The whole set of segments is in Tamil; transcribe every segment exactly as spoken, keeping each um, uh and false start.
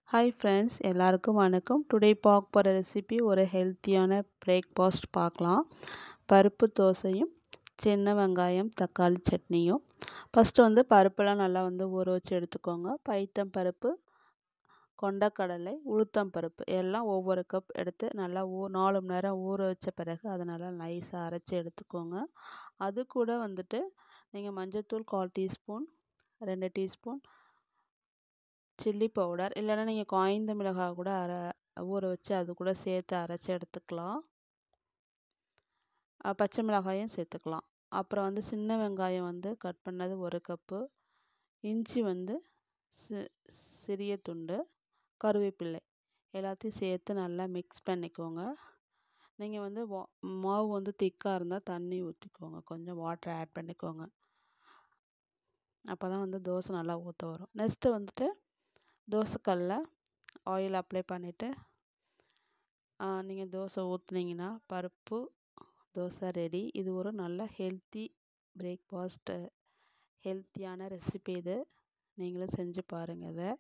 ஹாய் ஃப்ரெண்ட்ஸ், எல்லாருக்கும் வணக்கம். டுடே பார்க்க போகிற ரெசிபி ஒரு ஹெல்த்தியான பிரேக்ஃபாஸ்ட் பார்க்கலாம். பருப்பு தோசையும் சின்ன வெங்காயம் தக்காளி சட்னியும். ஃபஸ்ட்டு வந்து பருப்பெல்லாம் நல்லா வந்து ஊற வச்சு எடுத்துக்கோங்க. பைத்தம் பருப்பு, கொண்டக்கடலை, உளுத்தம் பருப்பு எல்லாம் ஒவ்வொரு கப் எடுத்து நல்லா ஊ நாலு மணி நேரம் ஊற வச்ச பிறகு அதை நல்லா நைஸாக அரைச்சி எடுத்துக்கோங்க. அது கூட வந்துட்டு நீங்கள் மஞ்சள்தூள் கால் டீஸ்பூன், ரெண்டு டீஸ்பூன் சில்லி பவுடர், இல்லைன்னா நீங்கள் காய்ந்த மிளகாய் கூட அரை ஊற வச்சு அது கூட சேர்த்து அரைச்சி எடுத்துக்கலாம். பச்சை மிளகாயும் சேர்த்துக்கலாம். அப்புறம் வந்து சின்ன வெங்காயம் வந்து கட் பண்ணது ஒரு கப்பு, இஞ்சி வந்து சி சிறிய துண்டு, கருவேப்பிலை எல்லாத்தையும் சேர்த்து நல்லா மிக்ஸ் பண்ணிக்கோங்க. நீங்கள் வந்து வா மாவு வந்து திக்காக இருந்தால் தண்ணி ஊற்றிக்கோங்க, கொஞ்சம் வாட்டர் ஆட் பண்ணிக்கோங்க. அப்போ தான் வந்து தோசை நல்லா ஊற்ற வரும். நெக்ஸ்ட்டு வந்துட்டு தோசைக்கல்லில் ஆயில் அப்ளை பண்ணிவிட்டு நீங்கள் தோசை ஊற்றுனீங்கன்னா பருப்பு தோசை ரெடி. இது ஒரு நல்ல ஹெல்த்தி பிரேக்ஃபாஸ்ட்டு, ஹெல்த்தியான ரெசிபி. இது நீங்களும் செஞ்சு பாருங்கள். இதை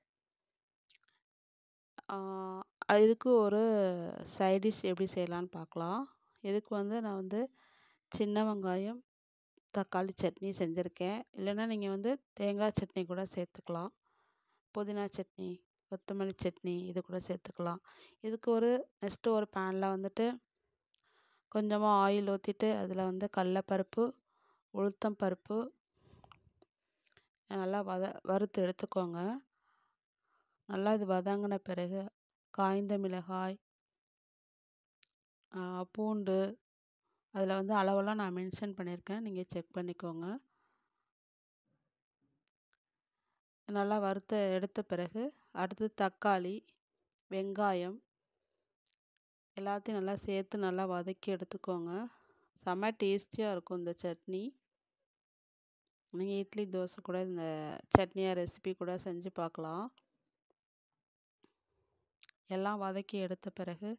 இதுக்கு ஒரு சைட் டிஷ் எப்படி செய்யலான்னு பார்க்கலாம். இதுக்கு வந்து நான் வந்து சின்ன வெங்காயம் தக்காளி சட்னி செஞ்சுருக்கேன். இல்லைன்னா நீங்கள் வந்து தேங்காய் சட்னி கூட சேர்த்துக்கலாம். புதினா சட்னி, கொத்தமல்லி சட்னி இது கூட சேர்த்துக்கலாம். இதுக்கு ஒரு நெக்ஸ்ட்டு ஒரு பேனில் வந்துட்டு கொஞ்சமாக ஆயில் ஊற்றிட்டு அதில் வந்து கடலப்பருப்பு, உளுத்தம் பருப்பு நல்லா வத வறுத்து எடுத்துக்கோங்க. நல்லா இது வதங்கின பிறகு காய்ந்த மிளகாய், பூண்டு, அதில் வந்து அளவெல்லாம் நான் மென்ஷன் பண்ணியிருக்கேன், நீங்கள் செக் பண்ணிக்கோங்க. நல்லா வறுத்த எடுத்த பிறகு அடுத்து தக்காளி, வெங்காயம் எல்லாத்தையும் நல்லா சேர்த்து நல்லா வதக்கி எடுத்துக்கோங்க. செம்ம டேஸ்டியாக இருக்கும் இந்த சட்னி. நீங்கள் இட்லி தோசை கூட இந்த சட்னியாக ரெசிபி கூட செஞ்சு பார்க்கலாம். எல்லாம் வதக்கி எடுத்த பிறகு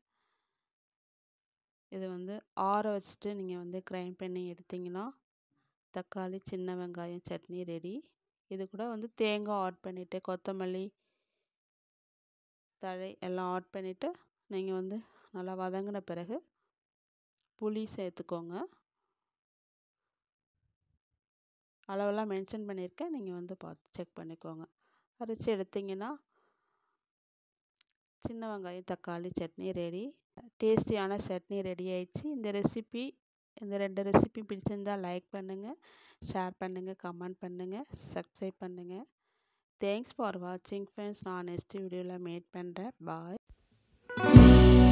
இது வந்து ஆற வச்சுட்டு நீங்கள் வந்து கிரைண்ட் பண்ணி எடுத்திங்கன்னா தக்காளி சின்ன வெங்காயம் சட்னி ரெடி. இது கூட வந்து தேங்காய் ஆட் பண்ணிவிட்டு கொத்தமல்லி தழை எல்லாம் ஆட் பண்ணிவிட்டு நீங்கள் வந்து நல்லா வதங்கின பிறகு புளி சேர்த்துக்கோங்க. அளவெல்லாம் மென்ஷன் பண்ணியிருக்கேன், நீங்கள் வந்து பார்த்து செக் பண்ணிக்கோங்க. அரைச்சி எடுத்திங்கன்னா சின்ன வெங்காயம் தக்காளி சட்னி ரெடி. டேஸ்டியான சட்னி ரெடி ஆயிடுச்சு. இந்த ரெசிபி இந்த ரெண்டு ரெசிபி பிடிச்சிருந்தால் லைக் பண்ணுங்கள், ஷேர் பண்ணுங்கள், கமெண்ட் பண்ணுங்கள், சப்ஸ்கிரைப் பண்ணுங்கள். தேங்க்ஸ் ஃபார் வாட்சிங் ஃப்ரெண்ட்ஸ். நான் நெக்ஸ்ட் வீடியோவில் மீட் பண்ணுறேன். பாய்.